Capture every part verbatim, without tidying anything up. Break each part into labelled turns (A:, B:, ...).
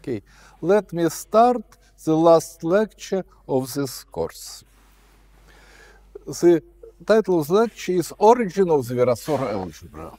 A: Okay, let me start the last lecture of this course. The title of the lecture is Origin of the Virasoro Algebra.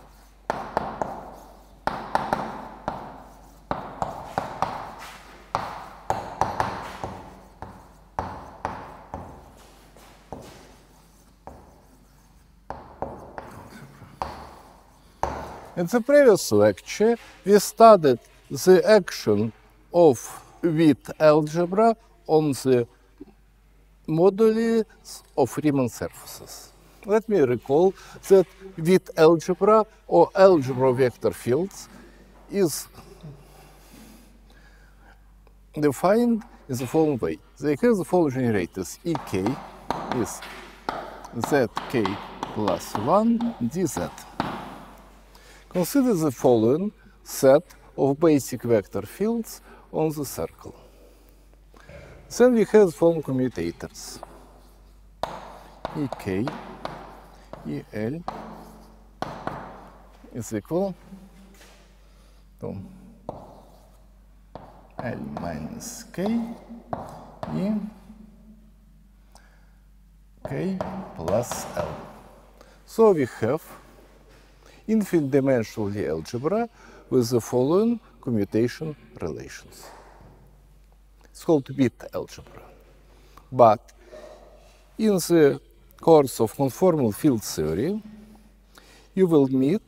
A: In the previous lecture, we studied the action of Witt algebra on the moduli of Riemann surfaces. Let me recall that Witt algebra, or algebra of vector fields, is defined in the following way. They have the following generators. E k is zk plus one dz. Consider the following set of basic vector fields on the circle. Then we have the following commutators. Ek, El is equal to L minus K E K plus L. So we have infinite dimensional Lie algebra with the following commutation relations. It's called Witt algebra. But in the course of conformal field theory, you will meet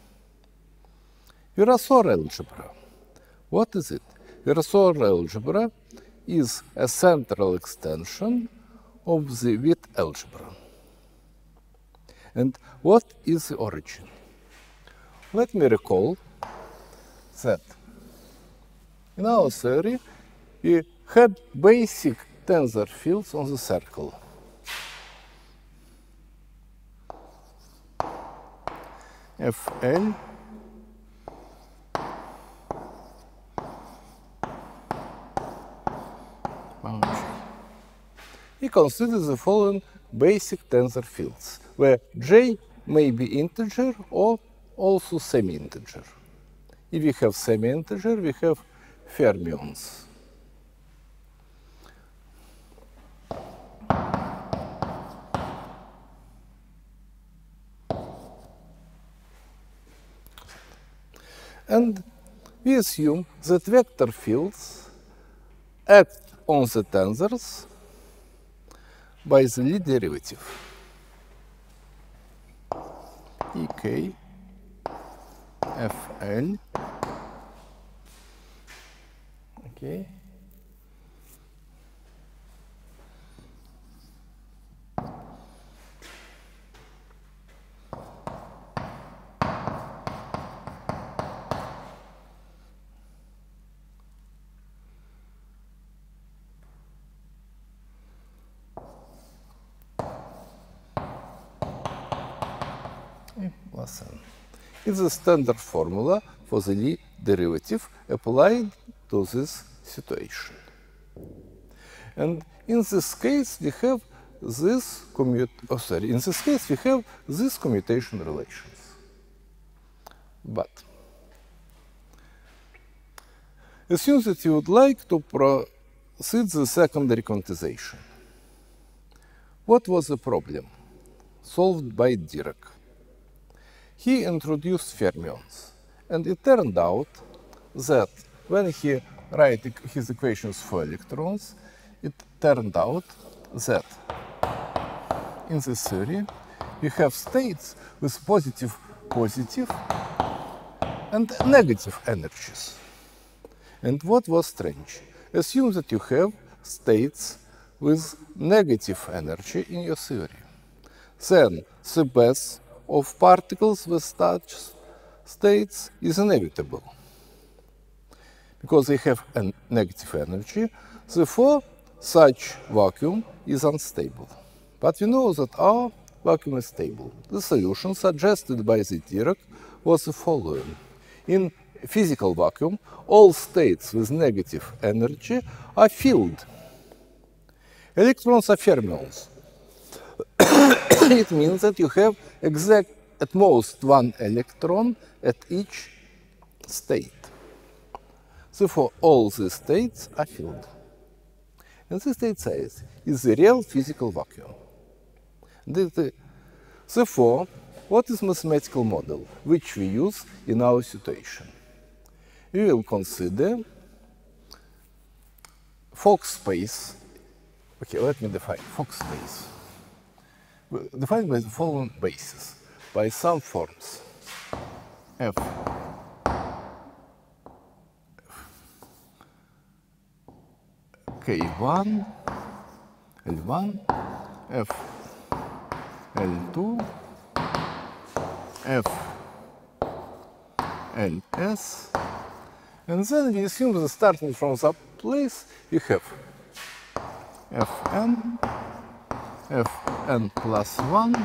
A: Virasoro algebra. What is it? Virasoro algebra is a central extension of the Witt algebra. And what is the origin? Let me recall that in our theory, we had basic tensor fields on the circle. Fl we consider the following basic tensor fields, where J may be integer or also semi-integer. If we have semi-integer, we have fermions. And we assume that vector fields act on the tensors by the Lie derivative. Ek Fl, okay, plus n. It's the standard formula for the Lie derivative applied to this situation. And in this case, we have this commute, oh sorry, in this case, we have these commutation relations. But assume that you would like to proceed the secondary quantization. What was the problem solved by Dirac? He introduced fermions, and it turned out that when he wrote his equations for electrons, it turned out that in this theory we have states with positive, positive and negative energies. And what was strange? Assume that you have states with negative energy in your theory. Then the best of particles with such states is inevitable, because they have a negative energy. Therefore, such vacuum is unstable. But we know that our vacuum is stable. The solution suggested by the Dirac was the following. In physical vacuum, all states with negative energy are filled. Electrons are fermions. It means that you have exact, at most, one electron at each state. Therefore, all these states are filled. And this state says is the real physical vacuum. Therefore, what is mathematical model which we use in our situation? We will consider Fock space. Okay, let me define Fock space. Defined by the following basis, by some forms f k one, L one, f L two, f Ls, and then we assume that starting from that place you have Fn, Fn plus one,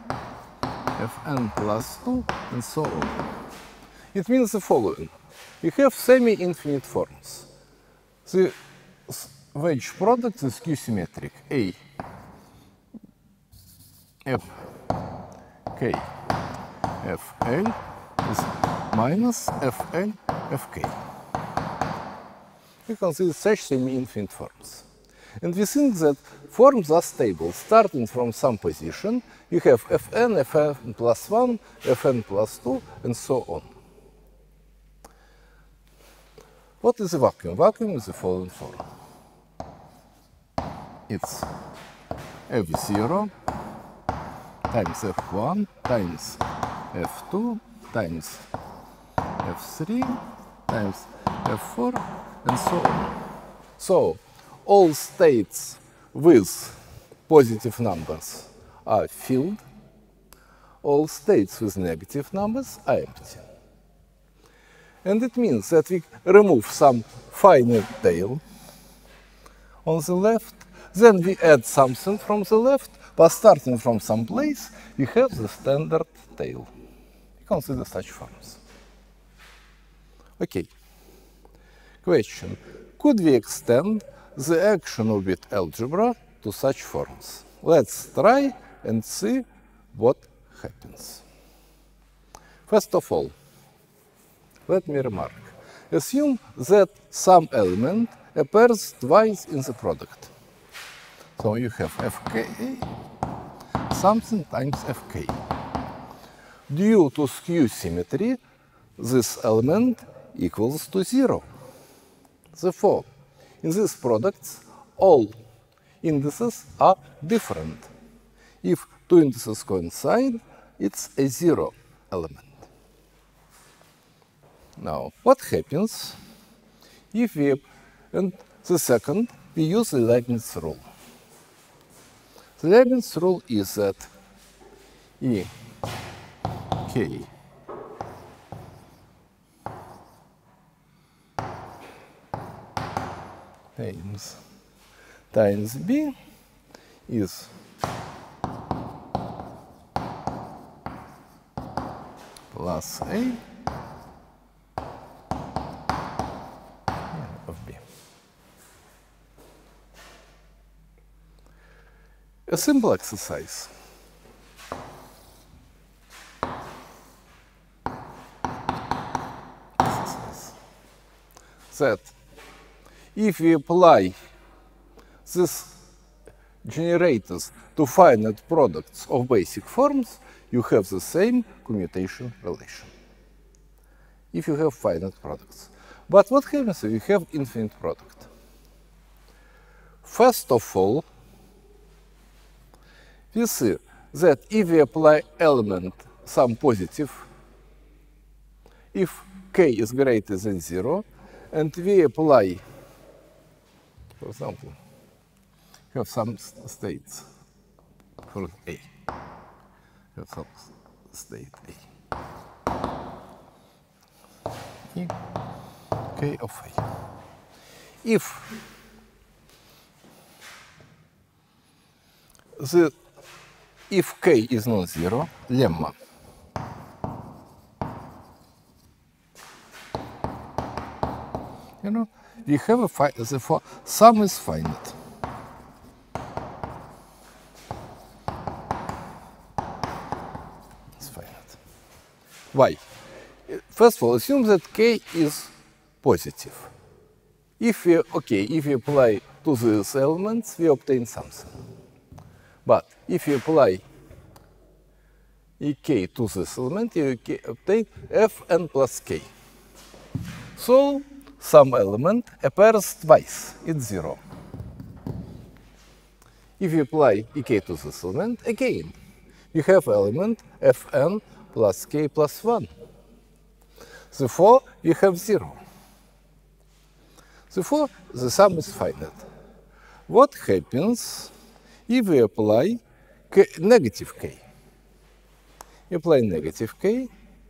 A: Fn plus two, and so on. It means the following. We have semi-infinite forms. The wedge product is Q-symmetric. A, F, K, F L is minus F L, F K. We consider such semi-infinite forms. And we think that forms are stable. Starting from some position, you have Fn, Fn plus one, Fn plus two, and so on. What is a vacuum? Vacuum is the following form. It's F zero times F one times F two times F three times F four, and so on. So, all states with positive numbers are filled. All states with negative numbers are empty. And it means that we remove some finite tail on the left, then we add something from the left, but starting from some place, we have the standard tail. We consider such forms. Okay. Question. Could we extend the action of bit algebra to such forms? Let's try and see what happens. First of all, let me remark. Assume that some element appears twice in the product. So you have Fk something times Fk. Due to skew symmetry, this element equals to zero. Therefore, in these products, all indices are different. If two indices coincide, it's a zero element. Now, what happens if we, and the second, we use the Leibniz rule. The Leibniz rule is that E, K, times, times B is plus A of B. A simple exercise. Exercise. That if we apply these generators to finite products of basic forms, you have the same commutation relation. If you have finite products. But what happens if you have infinite product? First of all, we see that if we apply element some positive, if k is greater than zero, and we apply, for example, you have some states for A. You have some state A. E, k of A. If the if k is non-zero, lemma, you know, we have a fi therefore sum is finite. It's finite. Why? First of all, assume that k is positive. If we, okay, if we apply to these elements, we obtain something. But if we apply ek to this element, you obtain fn plus k. So some element appears twice, it's zero. If you apply ek to this element, again, you have element fn plus k plus one. Therefore, you have zero. Therefore, the sum is finite. What happens if we apply k, negative k? You apply negative k,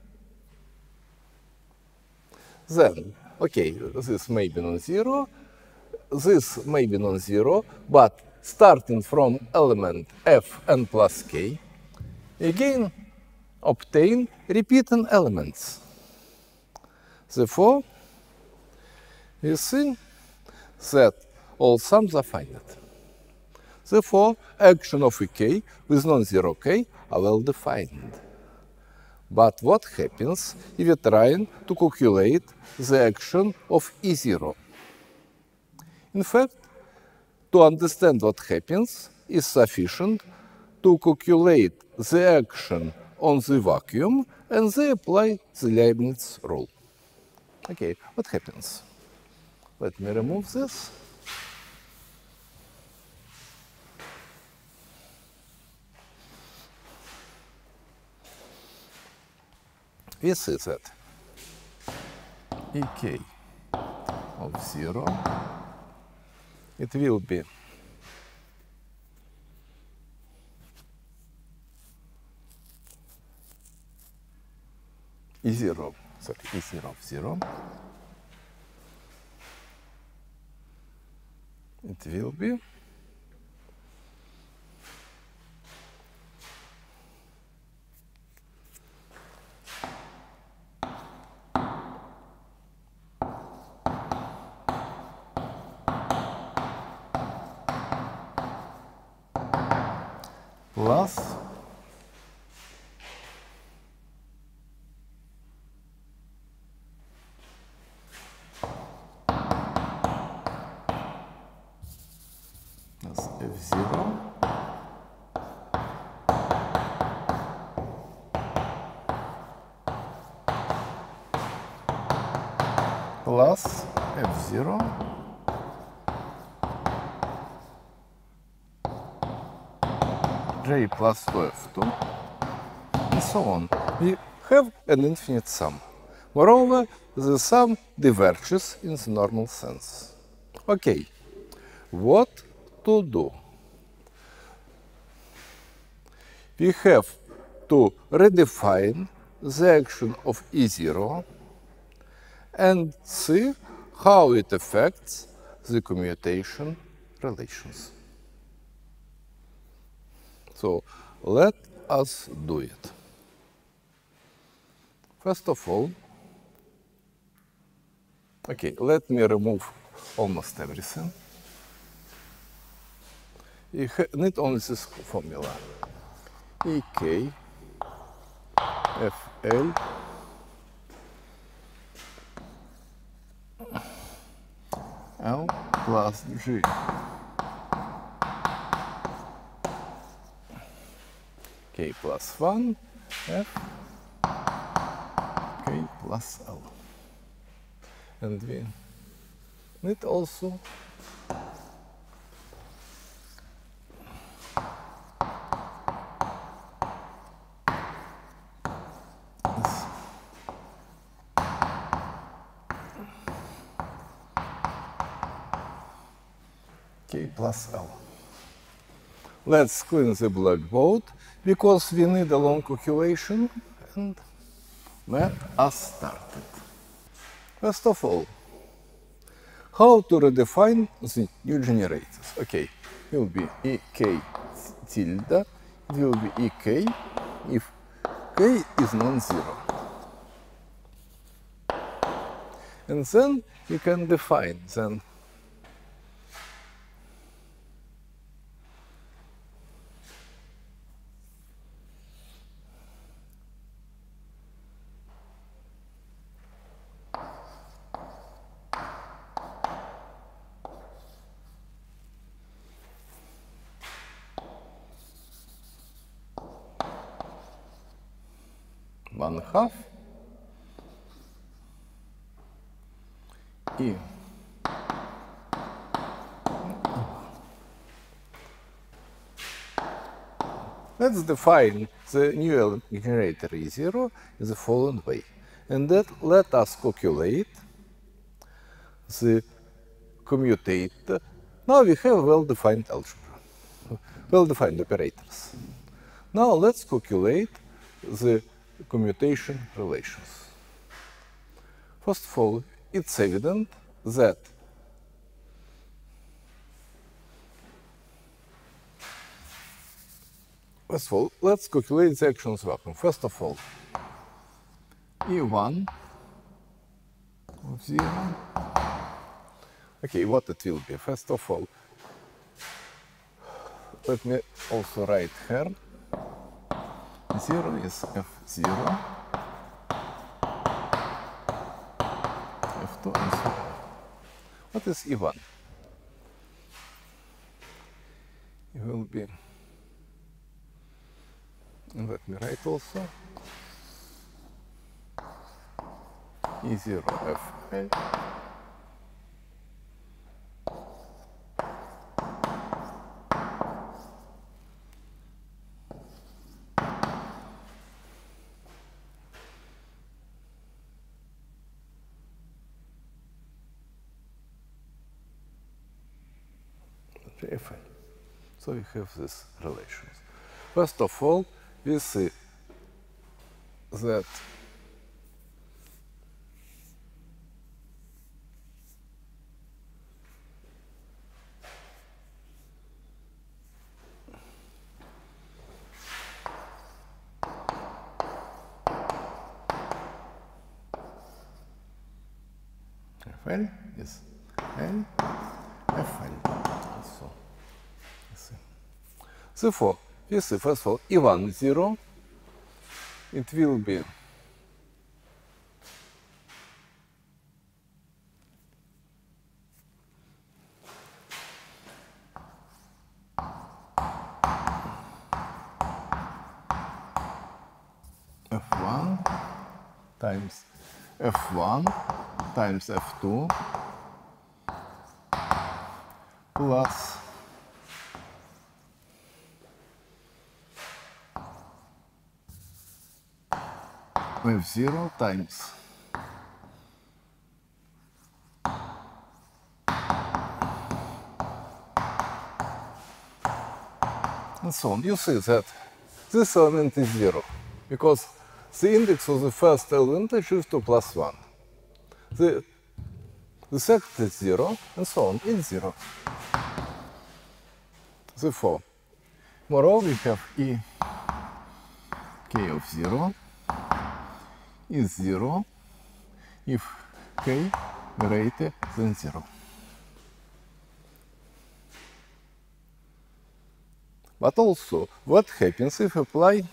A: then, okay, this may be non-zero, this may be non-zero, but starting from element fn plus k, again obtain repeating elements. Therefore, you see that all sums are finite. Therefore, action of ek with non-zero k are well defined. But what happens if you're trying to calculate the action of E zero? In fact, to understand what happens is sufficient to calculate the action on the vacuum and then apply the Leibniz rule. Okay, what happens? Let me remove this. We see that ek of zero, it will be E zero, sorry, E zero of zero. It will be plus f zero plus f zero j plus two f two, and so on. We have an infinite sum. Moreover, the sum diverges in the normal sense. Okay, what to do? We have to redefine the action of E zero and see how it affects the commutation relations. So let us do it. First of all, okay, let me remove almost everything. You need only this formula. Ek Fl L plus G K plus one F K plus L. And we need also this K plus L. Let's clean the blackboard because we need a long calculation, and let us start it. First of all, how to redefine the new generators? Okay, it will be Ek tilde, it will be Ek if k is non-zero. And then you can define then one half, E. Let's define the new element generator E zero in the following way. And that let us calculate the commutator. Now we have well-defined algebra, well-defined operators. Now let's calculate the commutation relations. First of all, it's evident that First of all, let's calculate the actions vacuum. First of all, E one of zero. Okay, what it will be? First of all, let me also write here. Zero is F zero, F two, and so on. What is E one? It will be, and let me write also, E zero F L F L. So we have these relations. First of all, we see that F L is L, F L. So, see. Therefore, we see first of all E one zero. It will be F one times F one times F two plus F zero times and so on. You see that this element is zero because the index of the first element is equal to plus one. The, the second is zero, and so on. It's zero. Therefore, moreover, we have E k of zero is zero if k greater than zero. But also, what happens if apply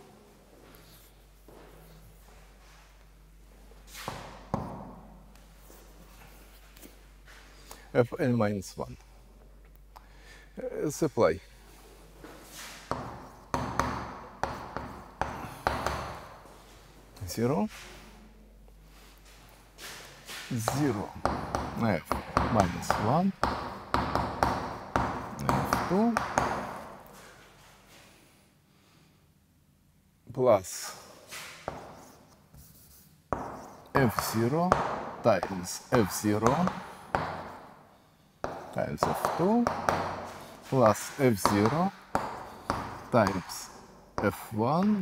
A: Fl minus one? Let's apply. Zero, zero, F minus one, F two, plus F zero times F zero times F two plus F zero times F one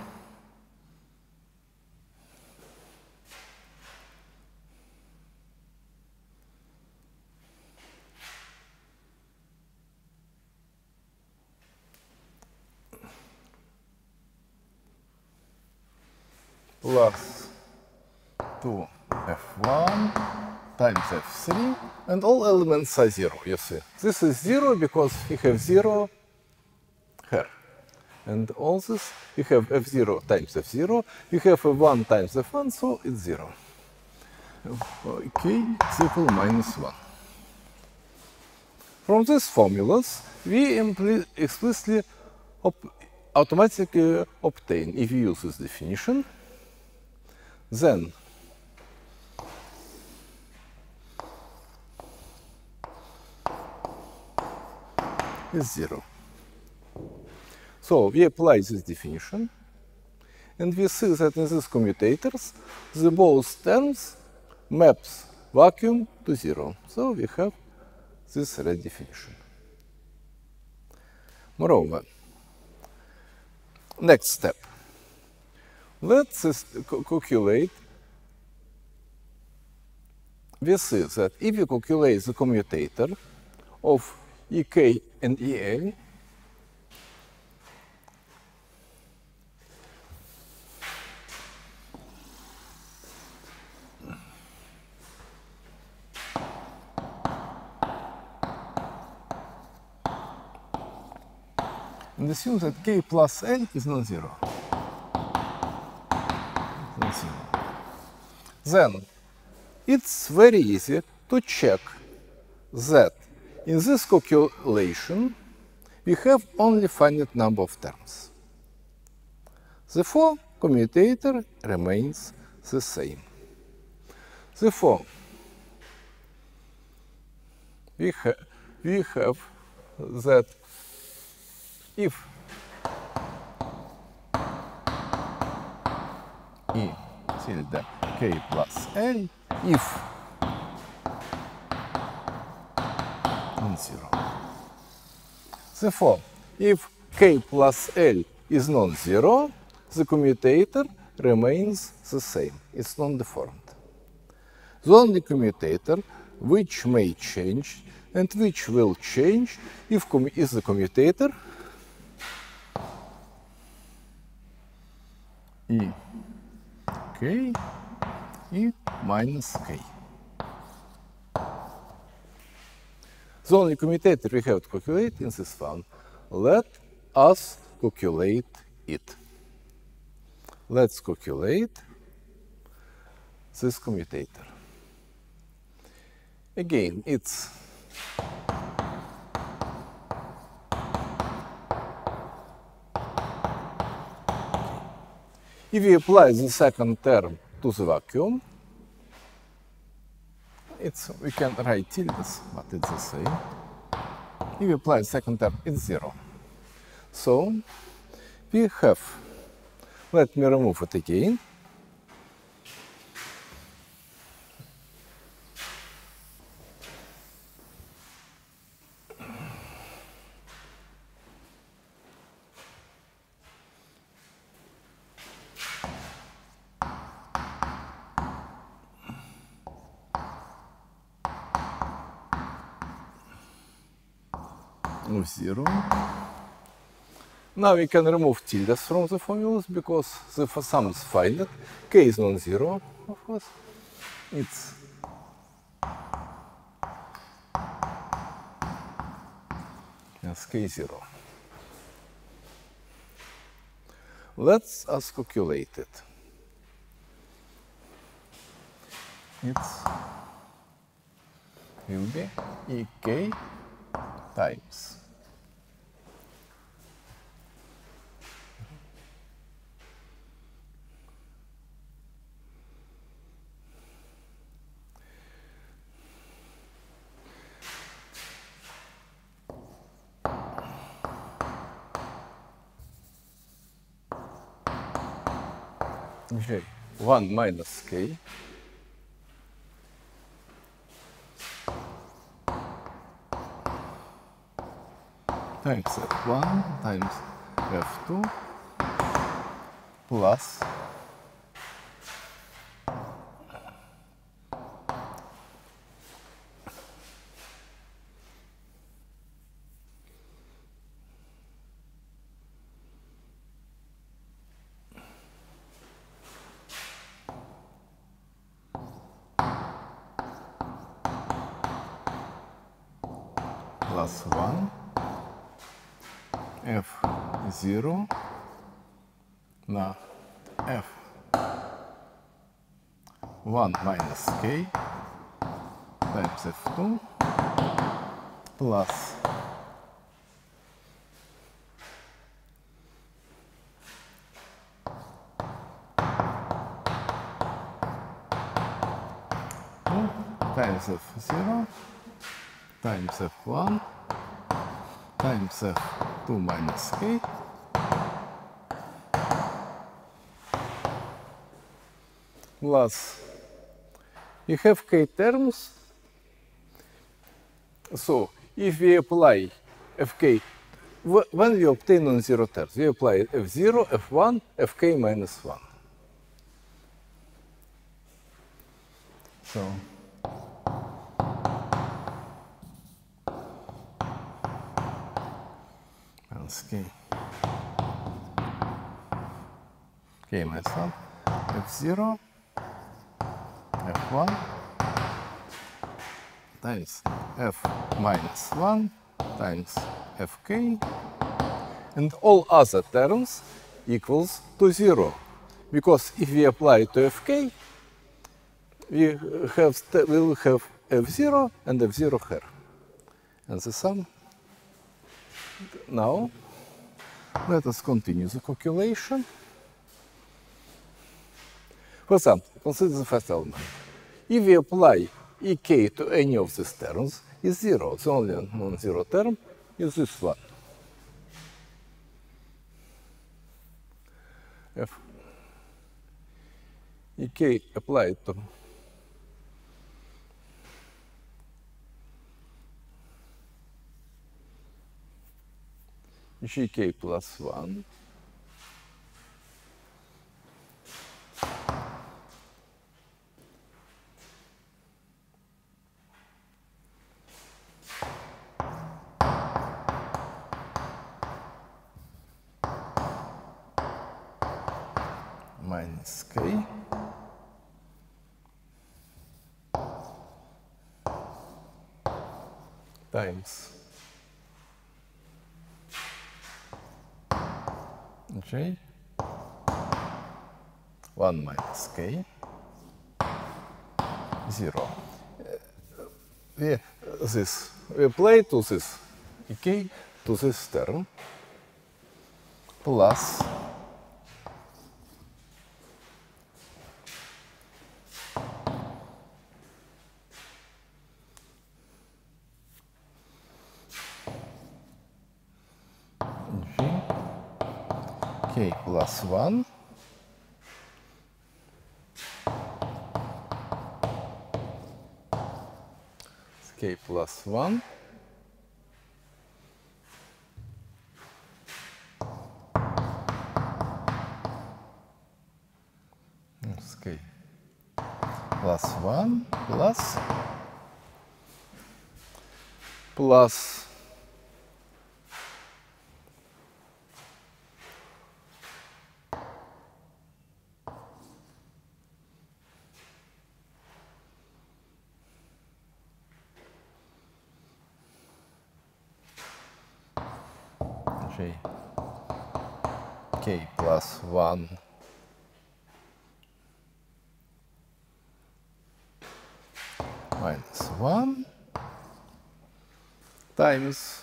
A: plus two F one times F three, and all elements are zero, you see. This is zero because we have zero here. And all this, you have F zero times F zero, you have F one times F one, so it's zero. K is equal minus one. From these formulas, we explicitly op automatically obtain, if we use this definition, Then is zero. So we apply this definition, and we see that in these commutators, the both terms maps vacuum to zero. So we have this red definition. Moreover, next step. Let's calculate. We see that if we calculate the commutator of E K and E L, and assume that K plus L is non-zero. Non-zero. Then it's very easy to check that in this calculation we have only finite number of terms. Therefore, commutator remains the same. Therefore, we, ha we have that if E tilde K plus L, if non-zero. Therefore, if K plus L is non-zero, the commutator remains the same. It's non-deformed. The only commutator which may change and which will change if is the commutator E K E minus K. The only commutator we have to calculate in this one. Let us calculate it. Let's calculate this commutator. Again, it's if we apply the second term to the vacuum, it's, we can write tildes, but it's the same. If we apply the second term, it's zero. So we have, let me remove it again. Zero. Now we can remove tildes from the formulas because the sum is finite. K is non-zero, of course. It's yes, K zero. Let's us calculate it. It's will be E K times J one minus K times F one times F two plus plus one F zero на F one minus K times F two plus minus f zero times f one times f two minus k plus you have k terms. So if we apply fk, when we obtain non-zero terms, we apply f zero, f one, fk minus one. So minus k, k minus one, f zero, f one times f minus one times fk, and all other terms equals to zero. Because if we apply to fk, we have we will have f zero and f zero here. And the sum. Now, let us continue the calculation. For example, consider the first element. If we apply ek to any of these terms, is zero. The only non-zero term is this one. If ek applied to gk plus one minus k times j one minus k zero. We this we apply to this ek to this term plus k plus one k plus one k plus one plus plus j k plus one minus one times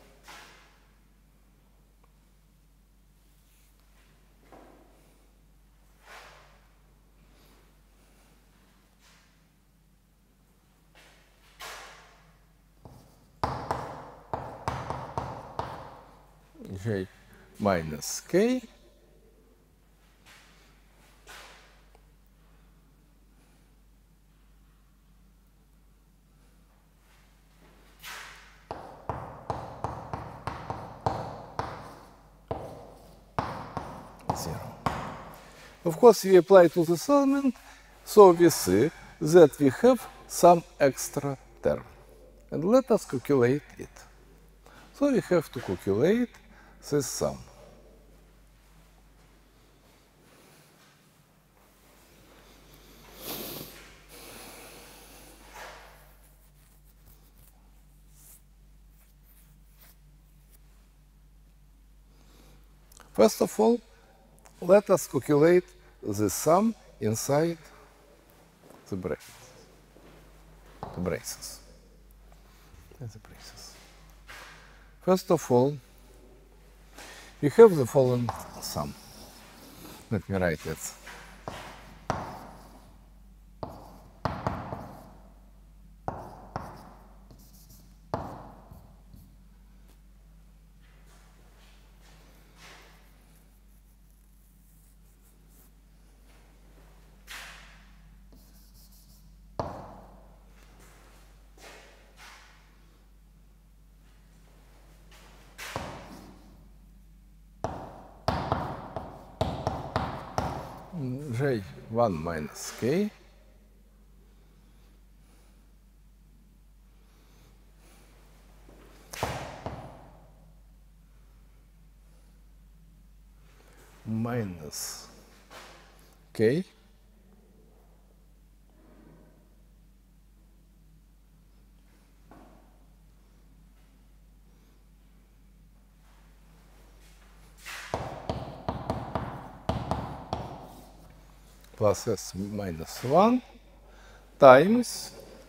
A: j minus k zero. Of course, we apply to this element, so we see that we have some extra term. And let us calculate it. So we have to calculate this sum. First of all, let us calculate the sum inside the brackets. The braces. The braces. First of all, we have the following sum. Let me write it. j one minus k minus k plus s minus one times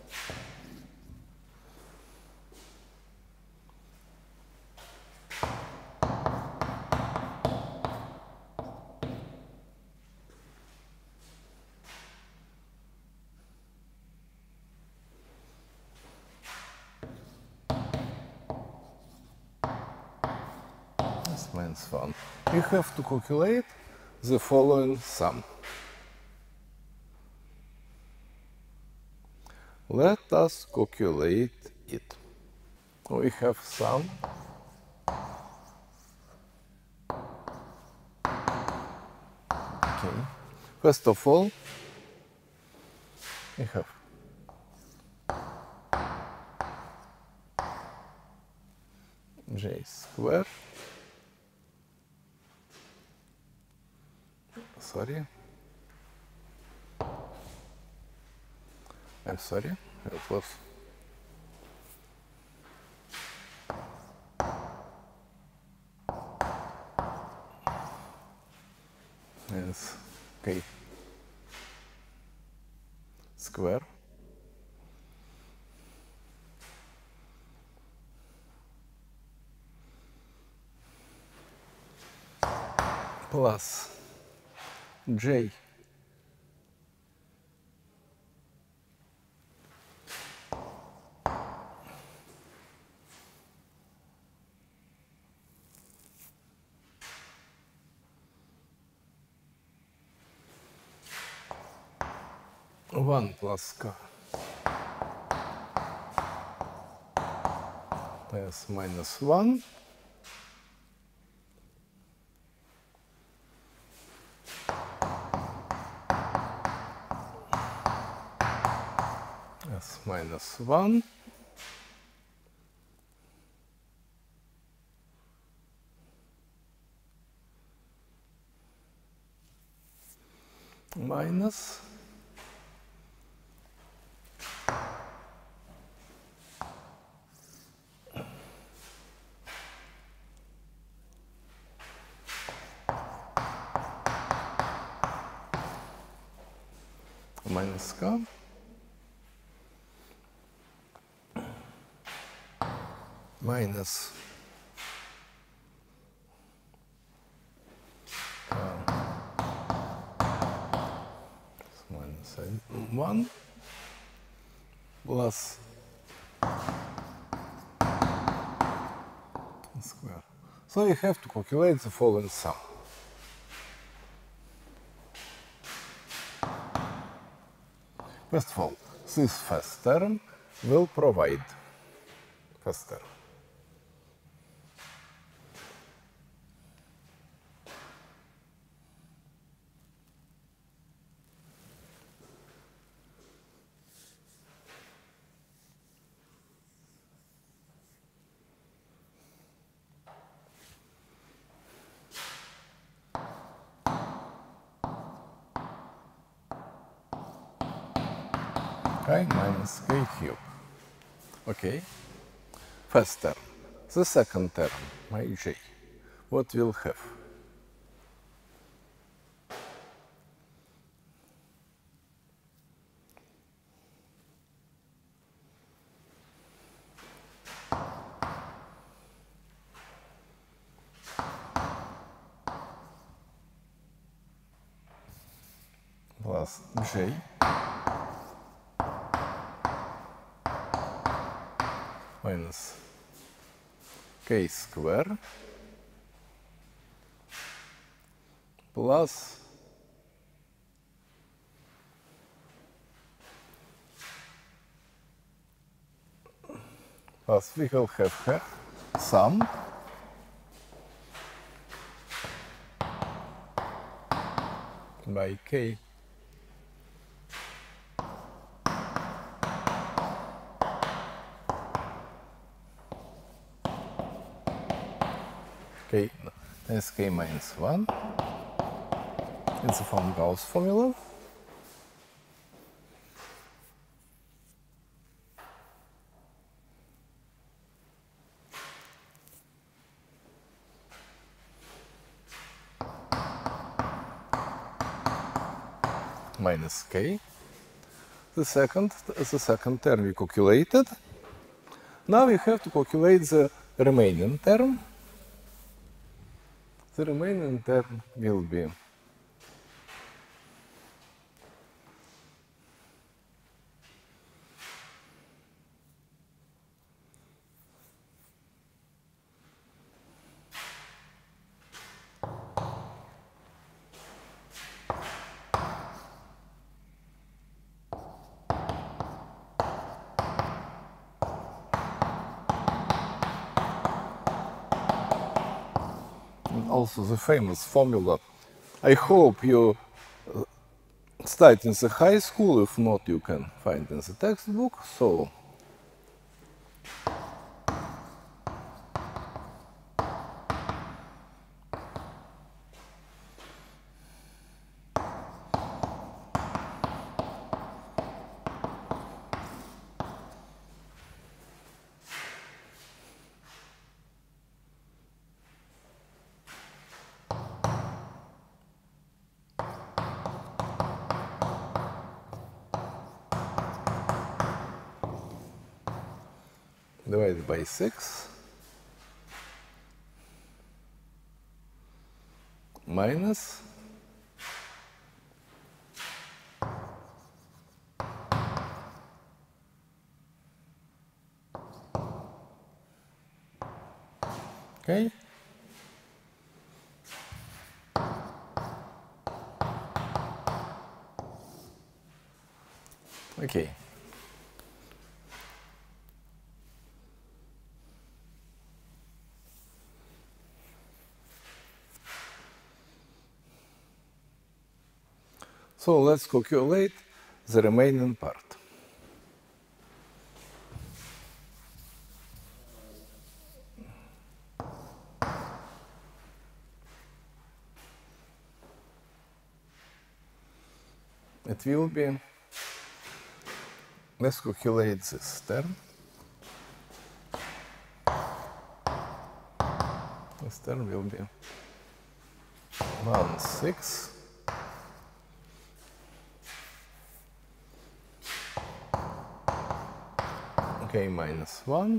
A: s minus one. You have to calculate the following sum. Let us calculate it. We have sum okay. First of all, we have j square, sorry, I'm sorry, it was yes, k square plus j one plus k s minus one s minus one minus minus k minus minus one plus square. So you have to calculate the following sum. First of all, this first term will provide first term. K minus k cube. Okay. First term. The second term, my j. What we'll have? Plus j minus k square plus plus we will have here sum by k. K, that's k minus one. It's a from Gauss formula. Minus k. The second, the second term we calculated. Now we have to calculate the remaining term. The remaining term will be also the famous formula. I hope you studied in the high school. If not, you can find in the textbook. So divided by six minus okay. Okay. So let's calculate the remaining part. It will be, let's calculate this term. This term will be one six k minus one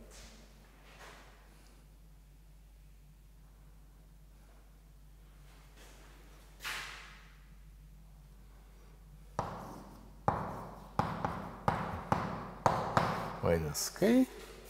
A: minus k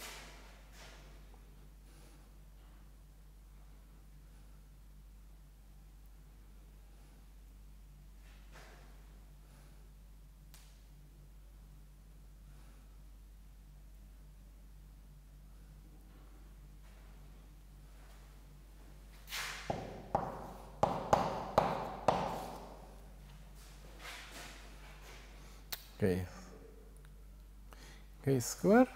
A: k k square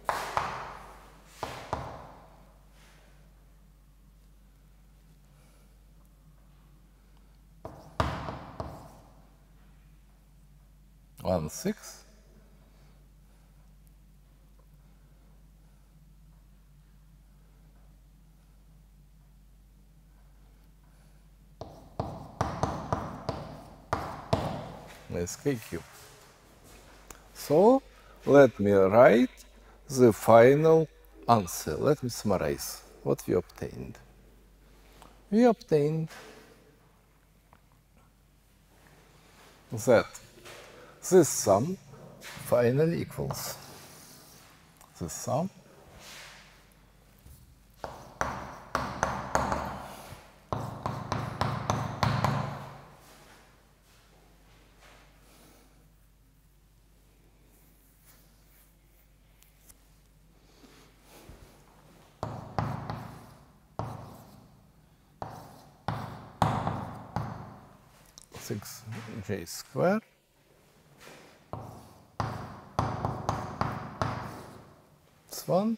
A: one six minus k cube. So let me write the final answer. Let me summarize what we obtained. We obtained that this sum finally equals the sum six j square plus one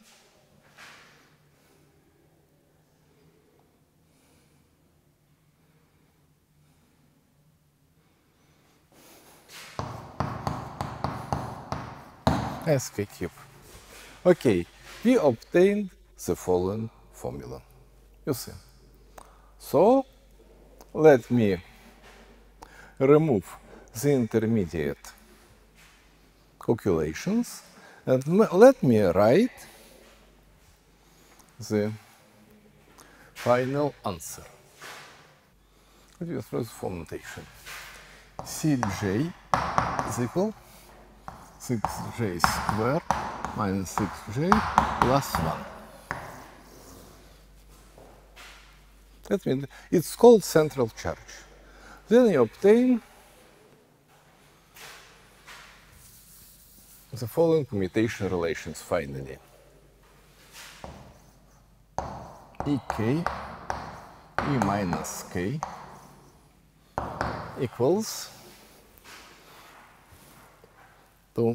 A: S K cube. Okay, we obtained the following formula. You see. So, let me remove the intermediate calculations and let me write the final answer. What is the form notation? Cj is equal six j squared minus six j plus one. That means it's called central charge. Then you obtain the following commutation relations finally. Ek E minus k equals to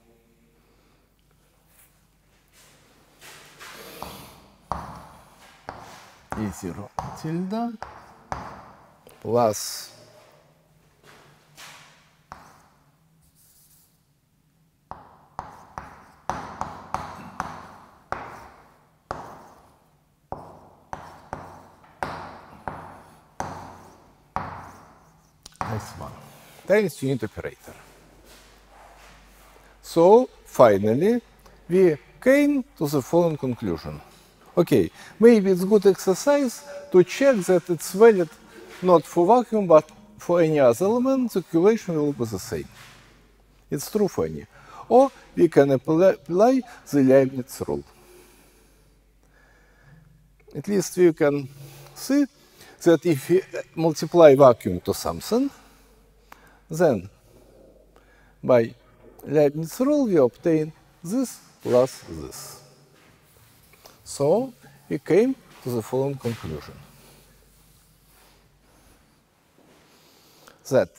A: E zero tilde plus S one times unit operator. So, finally, we came to the following conclusion. Okay, maybe it's good exercise to check that it's valid not for vacuum, but for any other element, the calculation will be the same. It's true for any. Or we can apply, apply the Leibniz rule. At least we can see that if we multiply vacuum to something, then by Leibniz rule we obtain this plus this. So we came to the following conclusion. That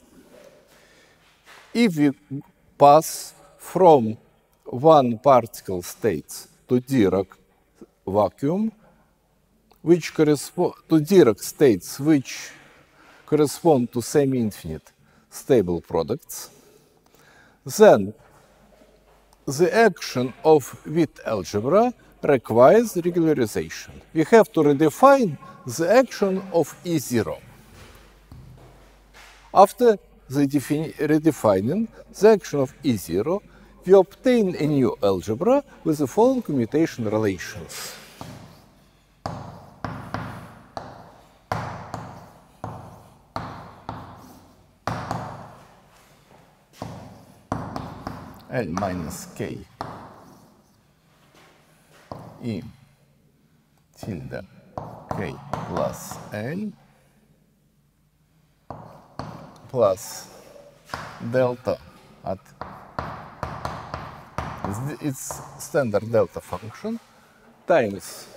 A: if we pass from one particle state to Dirac vacuum, which correspond to Dirac states which correspond to semi-infinite stable products, then the action of Witt algebra requires regularization. We have to redefine the action of E zero. After the redefining the action of E zero, we obtain a new algebra with the following commutation relations. L minus k E tilde k plus L plus delta at its standard delta function times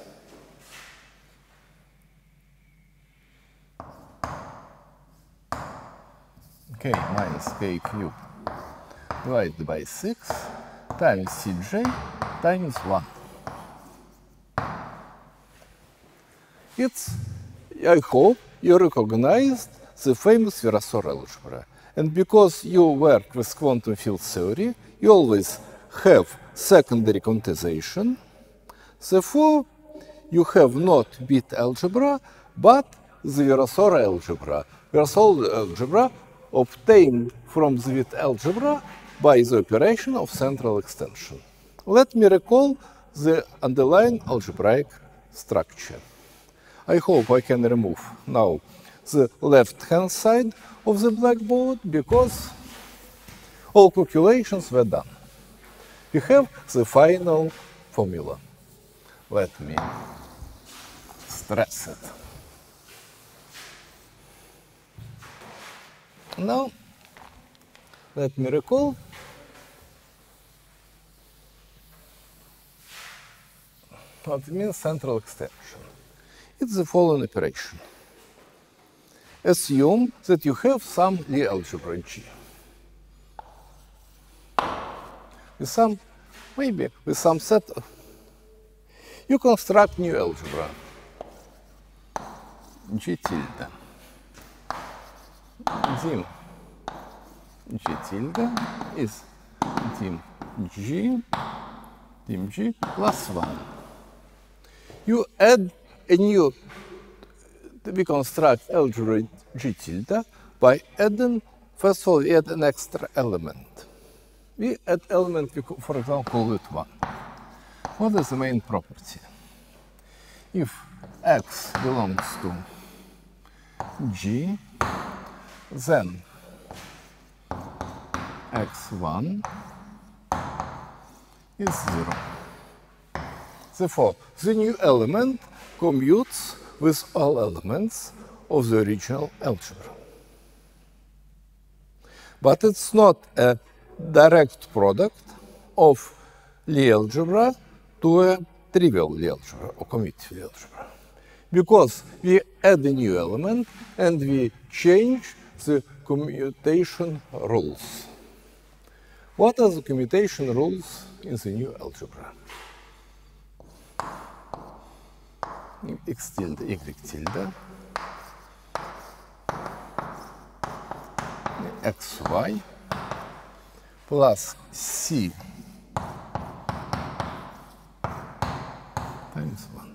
A: k minus k cube divided by six times Cj times one. It's, I hope, you recognized the famous Virasoro algebra. And because you work with quantum field theory, you always have secondary quantization. Therefore, you have not Witt algebra, but the Virasoro algebra. Virasoro algebra obtained from the Witt algebra by the operation of central extension. Let me recall the underlying algebraic structure. I hope I can remove now the left-hand side of the blackboard because all calculations were done. We have the final formula. Let me stress it. Now, let me recall what it means central extension. It's the following operation. assume that you have some Lie algebra G. With some, maybe with some set, you construct new algebra G tilde. Dim G tilde is dim G, dim G plus one. You add a new, we construct algebra G tilde by adding, first of all, we add an extra element. We add element, for example, call it one. What is the main property? If x belongs to G, then x one is zero. Therefore, the new element commutes with all elements of the original algebra. But it's not a direct product of Lie algebra to a trivial Lie algebra or commutative Lie algebra, because we add a new element and we change the commutation rules. What are the commutation rules in the new algebra? X tilde, Y tilde, X Y plus C times one.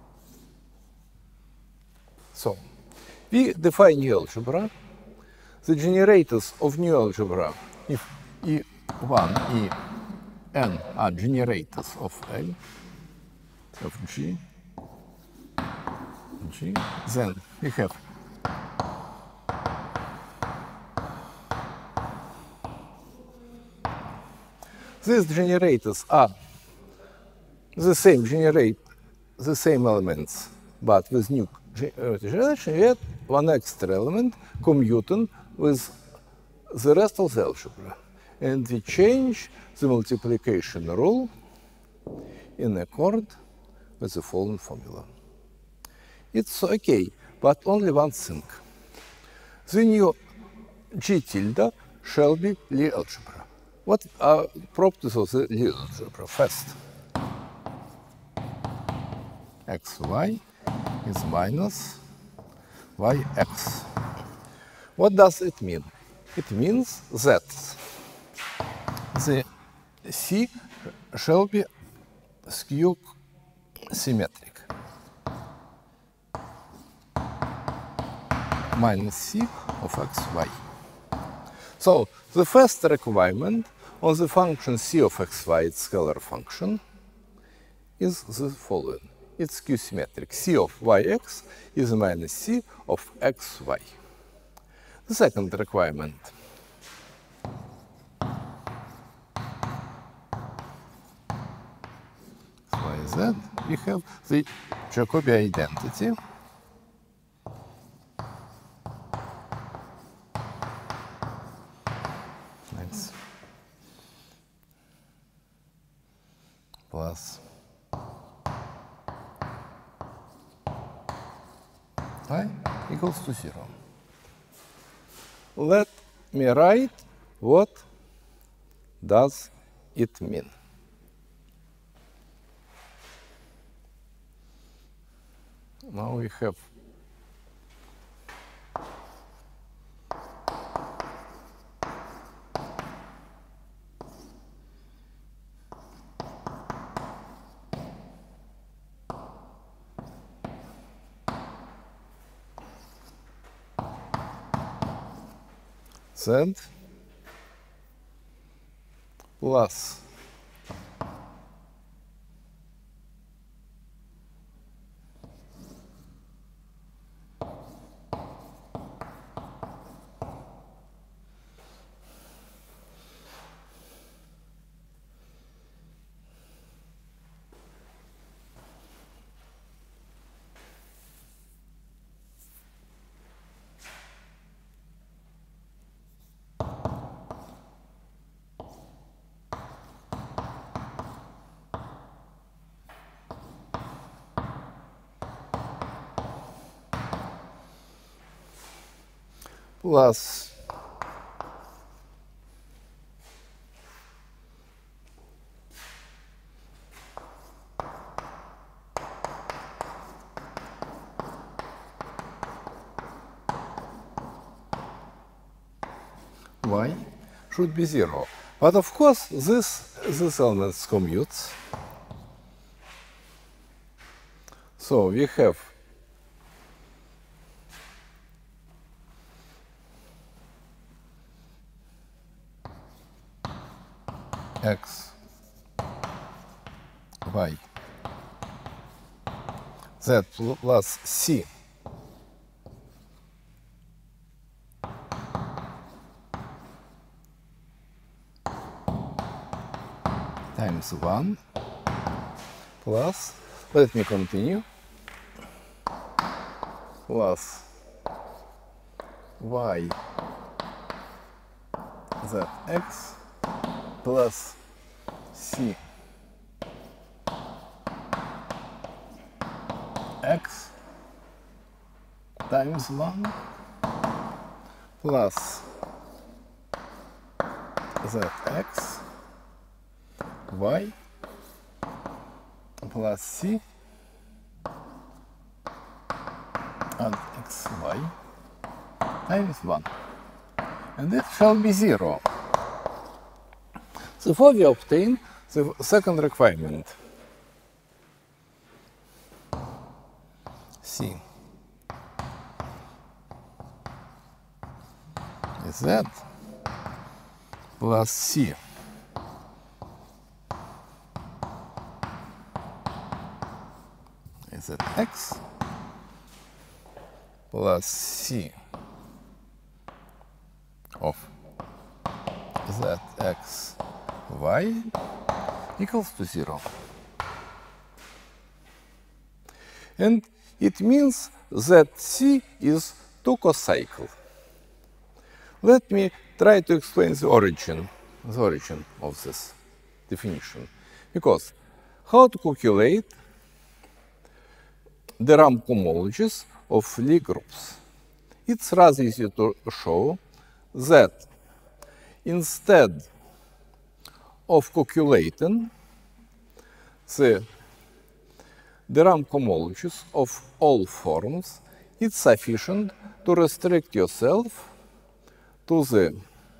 A: So, we define new algebra. The generators of new algebra, if E one, E n are generators of L, of G, G, then we have these generators are the same generate the same elements, but with new generation, we add one extra element commuting with the rest of the algebra. And we change the multiplication rule in accord with the following formula. It's okay, but only one thing. The new G tilde shall be Lie algebra. What are properties of the Lie algebra? First, xy is minus yx. What does it mean? It means that the C shall be skew symmetric. Minus C of xy. So the first requirement on the function C of xy, its scalar function, is the following. It's skew symmetric. C of yx is minus C of xy. The second requirement. yz, we have the Jacobi identity. Nice. Plus I equals to zero. Let me write what does it mean. Now we have Z plus plus y should be zero. But of course, this, this element commutes. So we have x, y, z plus c times one plus, let me continue, plus y zx plus c x times one plus zx y plus c and xy times one. And it shall be zero. Therefore, we obtain the second requirement. C is z plus c is that x plus c of zx y equals to zero. And it means that C is two cocycle. Let me try to explain the origin, the origin of this definition. Because how to calculate the RAM cohomologies of Lie groups? It's rather easy to show that instead of calculating the, the RAM cohomologies of all forms, it's sufficient to restrict yourself to the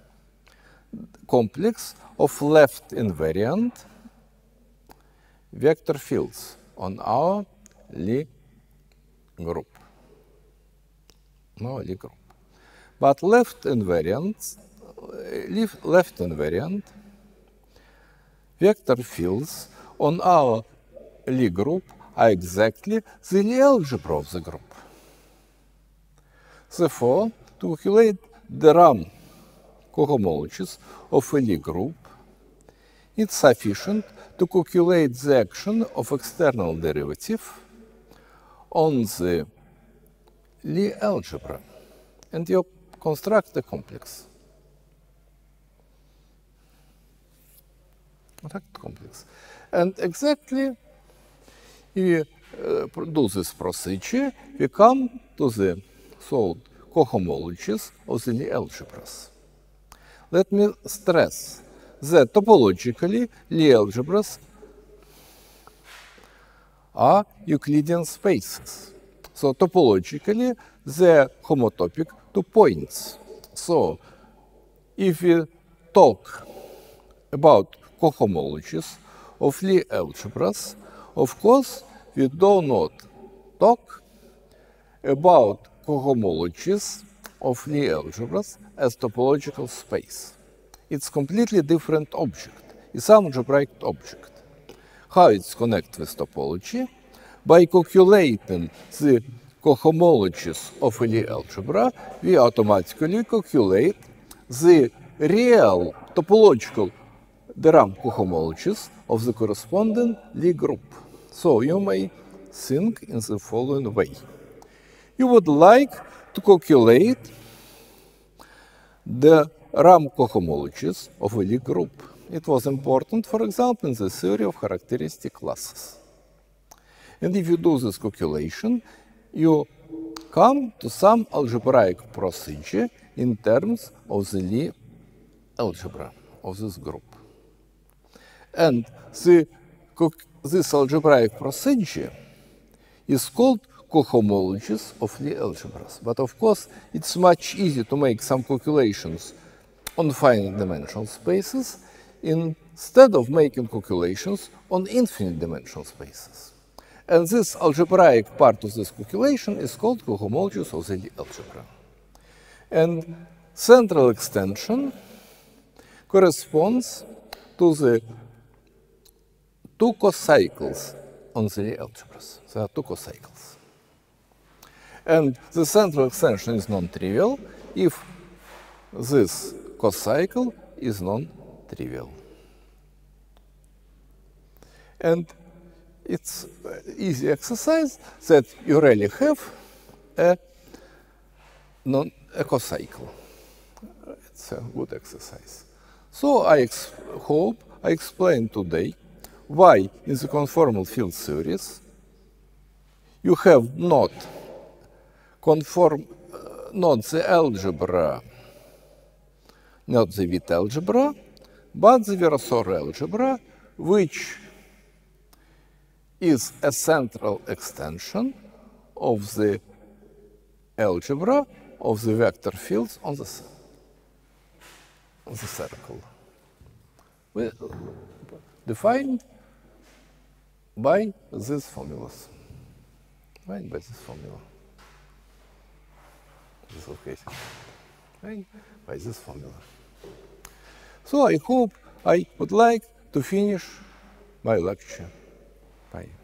A: complex of left invariant vector fields on our Lie group. No, Lie group. But left invariant, left invariant vector fields on our Lie group are exactly the Lie algebra of the group. Therefore, to calculate the RAM cohomologies of a Lie group, it's sufficient to calculate the action of external derivative on the Lie algebra, and you construct a complex. Complex. And exactly, if we do this procedure, we come to the solved cohomologies of the Lie algebras. Let me stress that topologically Lie algebras are Euclidean spaces. So topologically, they are homotopic to points. So if we talk about cohomologies of Lie algebras, of course, we do not talk about cohomologies of Lie algebras as topological space. It's completely different object. It's an algebraic object. How it's connected with topology? By calculating the cohomologies of a Lie algebra, we automatically calculate the real topological the RAM cohomologies of the corresponding Lie group. So you may think in the following way. You would like to calculate the RAM cohomologies of a Lie group. It was important, for example, in the theory of characteristic classes. And if you do this calculation, you come to some algebraic procedure in terms of the Lie algebra of this group. And the, this algebraic procedure is called cohomologies of Lie algebras. But of course, it's much easier to make some calculations on finite dimensional spaces instead of making calculations on infinite dimensional spaces. And this algebraic part of this calculation is called cohomologies of the Lie algebra. And central extension corresponds to the two cocycles on the Lie algebras. There are two cocycles. And the central extension is non-trivial if this cocycle is non-trivial. And it's easy exercise that you really have a, non, a cocycle. It's a good exercise. So I ex hope I explained today why in the conformal field series you have not conform, uh, not the algebra, not the Witt algebra, but the Virasoro algebra, which is a central extension of the algebra of the vector fields on the, on the circle. We defined by these formulas. Defined by this formula. This case. Defined by this formula. So I hope I would like to finish my lecture. Bye.